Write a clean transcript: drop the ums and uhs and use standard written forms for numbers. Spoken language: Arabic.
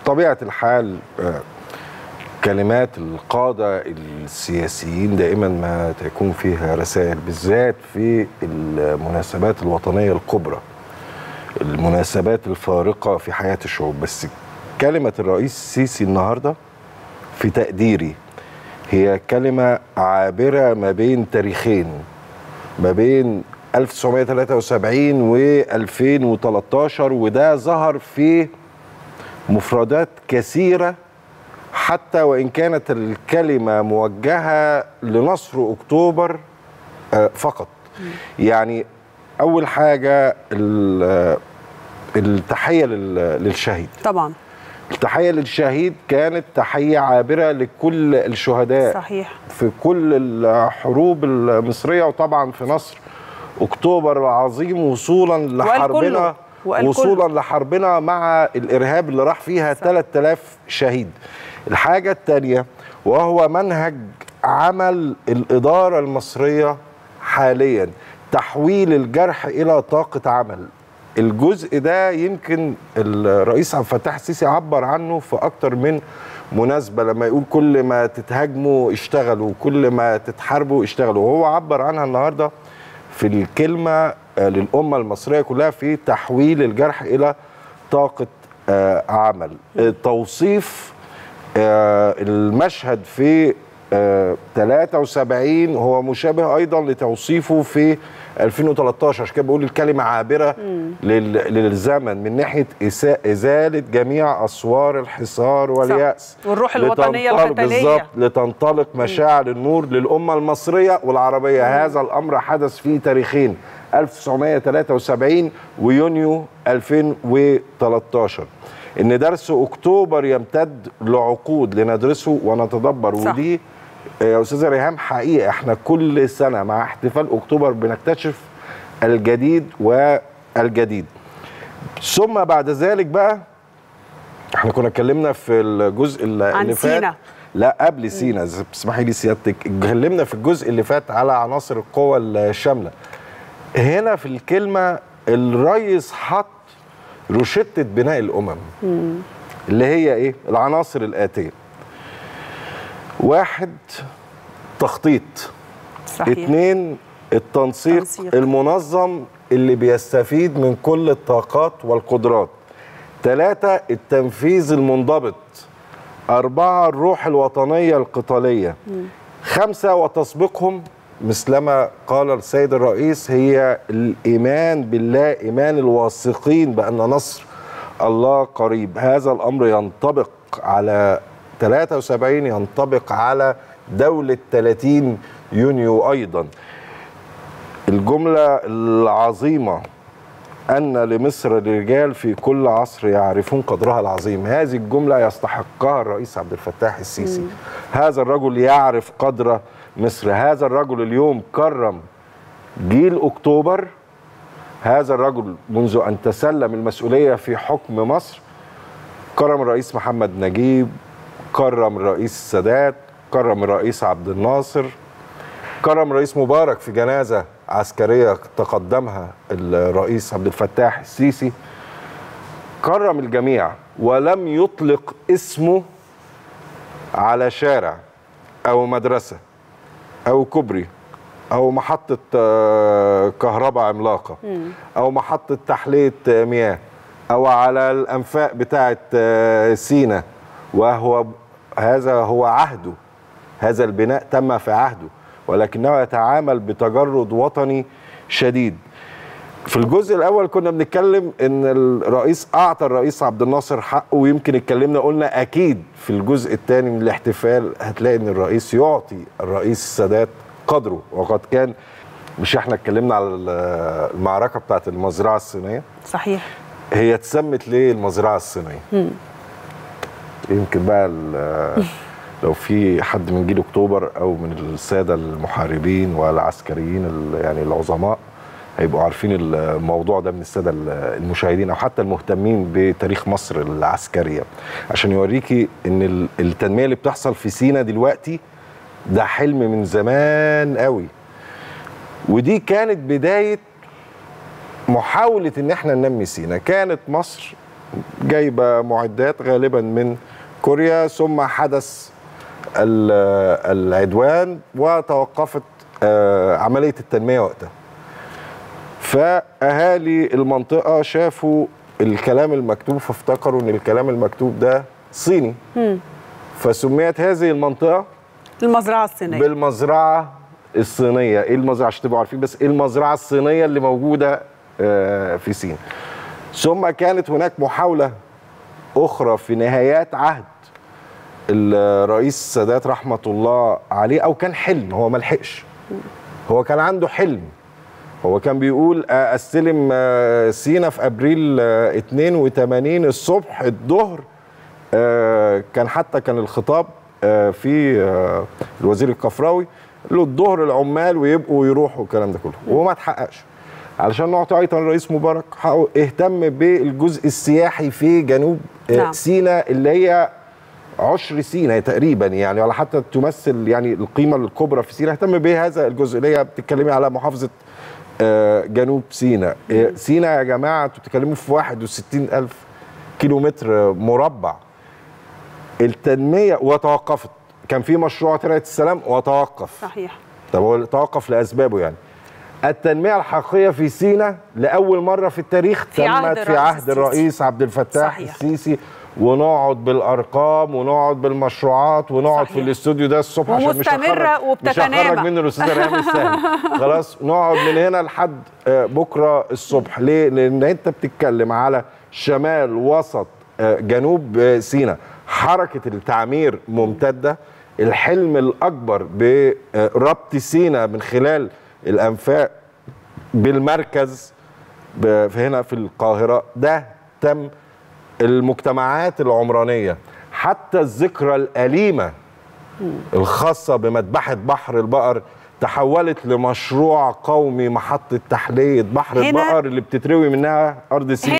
بطبيعة الحال كلمات القادة السياسيين دائما ما تكون فيها رسائل، بالذات في المناسبات الوطنية الكبرى، المناسبات الفارقة في حياة الشعوب. بس كلمة الرئيس السيسي النهاردة في تقديري هي كلمة عابرة ما بين تاريخين، ما بين 1973 و 2013، وده ظهر في مفردات كثيرة حتى وإن كانت الكلمة موجهة لنصر أكتوبر فقط. يعني أول حاجة التحية للشهيد. طبعا التحية للشهيد كانت تحية عابرة لكل الشهداء صحيح في كل الحروب المصرية، وطبعا في نصر أكتوبر العظيم، وصولا لحربنا مع الإرهاب اللي راح فيها 3000 شهيد. الحاجة الثانية وهو منهج عمل الإدارة المصرية حاليا، تحويل الجرح إلى طاقة عمل. الجزء ده يمكن الرئيس عبد الفتاح السيسي عبر عنه في أكتر من مناسبة، لما يقول كل ما تتهاجموا اشتغلوا، كل ما تتحاربوا اشتغلوا، وهو عبر عنها النهاردة في الكلمة للأمة المصرية كلها في تحويل الجرح إلى طاقة عمل. توصيف المشهد في 73 هو مشابه أيضا لتوصيفه في 2013، عشان كده بقول الكلمة عابرة للزمن من ناحية إزالة جميع أسوار الحصار واليأس والروح الوطنية القتالية، بالظبط، لتنطلق مشاعر النور للأمة المصرية والعربية. هذا الأمر حدث في تاريخين 1973 ويونيو 2013. إن درس أكتوبر يمتد لعقود لندرسه ونتدبر. ودي يا أستاذة ريهام حقيقة احنا كل سنة مع احتفال أكتوبر بنكتشف الجديد والجديد. ثم بعد ذلك بقى احنا كنا اتكلمنا في الجزء اللي فات سينا. لا قبل سينا، اسمحي لي سيادتك، اتكلمنا في الجزء اللي فات على عناصر القوى الشاملة. هنا في الكلمة الرئيس حط روشتة بناء الأمم اللي هي ايه؟ العناصر الآتية: 1 تخطيط، صحيح. 2 التنسيق المنظم اللي بيستفيد من كل الطاقات والقدرات، 3 التنفيذ المنضبط، 4 الروح الوطنية القتالية، 5 وتسبقهم مثلما قال السيد الرئيس هي الإيمان بالله، إيمان الواثقين بأن نصر الله قريب. هذا الأمر ينطبق على 73، ينطبق على دولة 30 يونيو أيضا. الجملة العظيمة أن لمصر رجال في كل عصر يعرفون قدرها العظيم، هذه الجملة يستحقها الرئيس عبد الفتاح السيسي. هذا الرجل يعرف قدر مصر، هذا الرجل اليوم كرم جيل أكتوبر، هذا الرجل منذ أن تسلم المسؤولية في حكم مصر كرم الرئيس محمد نجيب، كرم الرئيس السادات، كرم الرئيس عبد الناصر، كرم الرئيس مبارك في جنازة عسكرية تقدمها الرئيس عبد الفتاح السيسي، كرم الجميع ولم يطلق اسمه على شارع أو مدرسة أو كوبري أو محطة كهرباء عملاقة أو محطة تحلية مياه أو على الأنفاق بتاعة سينا. هذا هو عهده، هذا البناء تم في عهده، ولكنه يتعامل بتجرد وطني شديد. في الجزء الأول كنا بنتكلم إن الرئيس أعطى الرئيس عبد الناصر حقه، ويمكن اتكلمنا قلنا أكيد في الجزء الثاني من الاحتفال هتلاقي إن الرئيس يعطي الرئيس السادات قدره. وقد كان، مش احنا اتكلمنا على المعركة بتاعت المزرعة الصينية؟ صحيح. هي اتسمت ليه المزرعة الصينية؟ يمكن بقى لو في حد من جيل أكتوبر أو من السادة المحاربين والعسكريين يعني العظماء هيبقوا عارفين الموضوع ده من السادة المشاهدين أو حتى المهتمين بتاريخ مصر العسكرية، عشان يوريكي إن التنمية اللي بتحصل في سينا دلوقتي ده حلم من زمان قوي. ودي كانت بداية محاولة إن احنا ننمي سينا. كانت مصر جايبه معدات غالبا من كوريا، ثم حدث العدوان وتوقفت عمليه التنميه وقتها. فاهالي المنطقه شافوا الكلام المكتوب فافتكروا ان الكلام المكتوب ده صيني. فسميت هذه المنطقه المزرعه الصينيه بالمزرعه الصينيه. ايه المزرعه عشان تبقوا عارفين بس ايه المزرعه الصينيه اللي موجوده في سيناء. ثم كانت هناك محاوله اخرى في نهايات عهد الرئيس السادات رحمه الله عليه، او كان حلم، هو ما لحقش، هو كان عنده حلم. هو كان بيقول استلم سيناء في ابريل 82 الصبح الظهر. كان الخطاب في الوزير الكفراوي له الظهر العمال ويبقوا يروحوا الكلام ده كله، وما اتحققش. علشان نعطي ايضا الرئيس مبارك حقه اهتم بالجزء السياحي في جنوب سيناء اللي هي عشر سيناء تقريبا يعني، ولا حتى تمثل يعني القيمه الكبرى في سيناء. اهتم بهذا الجزء اللي هي بتتكلمي على محافظه جنوب سيناء. سيناء يا جماعه انتوا بتتكلموا في 61,000 كيلومتر مربع. التنميه وتوقفت، كان في مشروع ترعه السلام وتوقف. صحيح. طب هو توقف لاسبابه يعني. التنميه الحقيقيه في سيناء لاول مره في التاريخ تمت في عهد الرئيس عبد الفتاح السيسي. ونقعد بالارقام ونقعد بالمشروعات ونقعد في الاستوديو ده الصبح عشان مش هخرج منه الاستاذ ريهام السهل. خلاص نقعد من هنا لحد بكره الصبح. ليه؟ لان انت بتتكلم على شمال وسط جنوب سيناء، حركه التعمير ممتده. الحلم الاكبر بربط سيناء من خلال الانفاق بالمركز هنا في القاهره ده تم. المجتمعات العمرانيه حتى الذكرى الأليمة الخاصة بمذبحة بحر البقر تحولت لمشروع قومي، محطة تحلية بحر البقر اللي بتتروي منها أرض سيناء.